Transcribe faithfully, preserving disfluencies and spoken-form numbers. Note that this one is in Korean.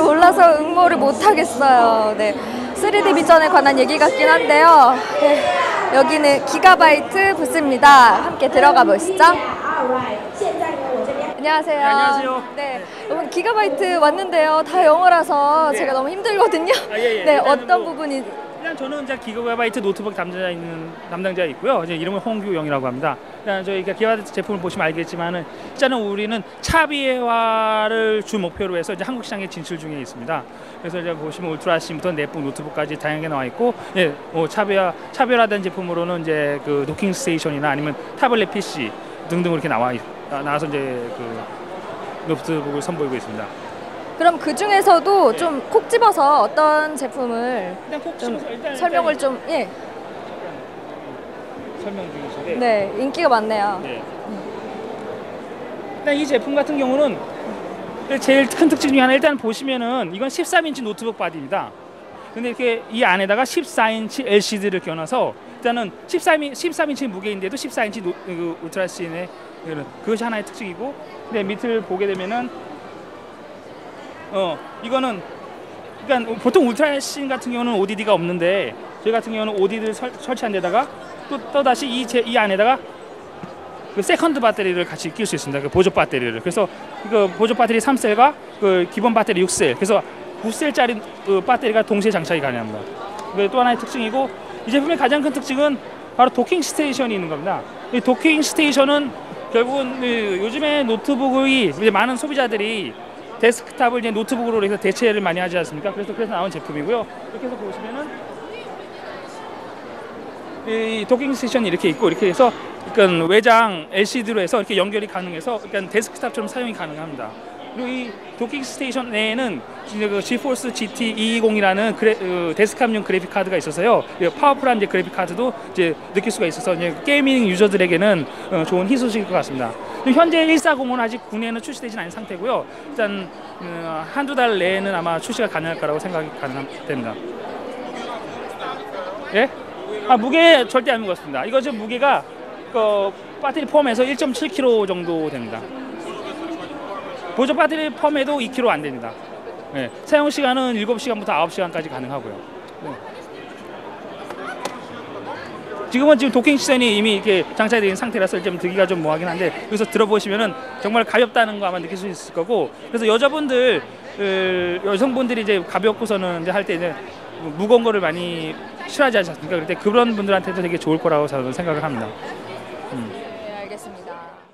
몰라서 응모를 못 하겠어요. 네, 쓰리디 비전에 관한 얘기 같긴 한데요. 네, 여기는 기가바이트 부스입니다. 함께 들어가 보시죠. 안녕하세요. 네, 안녕하세요. 네, 여러분 기가바이트 왔는데요. 다 영어라서 네. 제가 너무 힘들거든요. 아, 예, 예. 네, 일단은 어떤 뭐, 부분이? 일단 저는 이제 기가바이트 노트북 담당자 있는 담당자 있고요. 이제 이름은 홍규영이라고 합니다. 일단 저희가 기가바이트 제품을 보시면 알겠지만은 일단은 우리는 차비화를 주 목표로 해서 이제 한국 시장에 진출 중에 있습니다. 그래서 이제 보시면 울트라씬부터 넷북 노트북까지 다양하게 나와 있고, 예, 뭐 차비화 차별화된 제품으로는 이제 그 도킹 스테이션이나 아니면 타블렛 피씨 등등 이렇게 나와 있, 나와서 이제 그 노트북을 선보이고 있습니다. 그럼 그 중에서도 좀 콕 집어서 어떤 제품을 일단 꼭 좀 집어서 일단, 설명을 일단 좀, 예, 설명 중이신데, 네, 인기가 많네요. 네. 일단 이 제품 같은 경우는 제일 큰 특징 중에 하나, 일단 보시면은 이건 십삼 인치 노트북 바디입니다. 근데 이렇게 이 안에다가 십사 인치 엘시디를 껴놔서 일단은 십삼 인치 무게인데도 십사 인치 노, 그 울트라씬의 그것이 하나의 특징이고, 근데 밑을 보게 되면은 어 이거는 그러니까 보통 울트라씬 같은 경우는 오디디가 없는데 저희 같은 경우는 오디디를 설, 설치한 데다가 또, 또 다시 이, 제, 이 안에다가 그 세컨드 배터리를 같이 낄 수 있습니다. 그 보조 배터리를. 그래서 그 보조 배터리 삼 셀과 그 기본 배터리 육 셀. 그래서 구 셀짜리 그 배터리가 동시에 장착이 가능합니다. 그게 또 하나의 특징이고, 이 제품의 가장 큰 특징은 바로 도킹 스테이션이 있는 겁니다. 이 도킹 스테이션은 결국은 그 요즘에 노트북의 이제 많은 소비자들이 데스크탑을 이제 노트북으로 해서 대체를 많이 하지 않습니까? 그래서 그래서 나온 제품이고요. 이렇게 해서 보시면은 이 도킹 스테이션이 이렇게 있고, 이렇게 해서 그러니까 외장 엘시디로 해서 이렇게 연결이 가능해서 그러니까 데스크탑처럼 사용이 가능합니다. 그리고 이 도킹 스테이션 내에는 그 지포스 지티 이백이십이라는 그래, 어, 데스크탑용 그래픽 카드가 있어서요. 파워풀한 이제 그래픽 카드도 이제 느낄 수가 있어서 이제 게이밍 유저들에게는 어, 좋은 희소식일 것 같습니다. 현재 일사공은 아직 국내에는 출시되진 않은 상태고요. 일단 어, 한두 달 내에는 아마 출시가 가능할 거라고 생각이 가능됩니다. 예? 아, 무게 절대 안 무겁습니다. 이거 지금 무게가 그 배터리 포함해서 일 점 칠 킬로그램 정도 됩니다. 보조 배터리 포함해도 이 킬로그램 안 됩니다. 네. 사용 시간은 일곱 시간부터 아홉 시간까지 가능하고요. 네. 지금은 지금 도킹 시선이 이미 이렇게 장착이 된 상태라서 좀 들기가 좀 뭐하긴 한데, 여기서 들어보시면은 정말 가볍다는 거 아마 느낄 수 있을 거고, 그래서 여자분들, 그 여성분들이 이제 가볍고서는 이제 할 때 이제 무거운 거를 많이 싫어하지 않습니까? 그럴 때 그런 분들한테도 되게 좋을 거라고 저는 생각을 합니다. 음. 네, 알겠습니다.